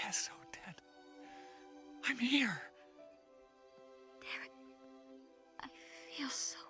Yes, Odette. I'm here. Derek, I feel so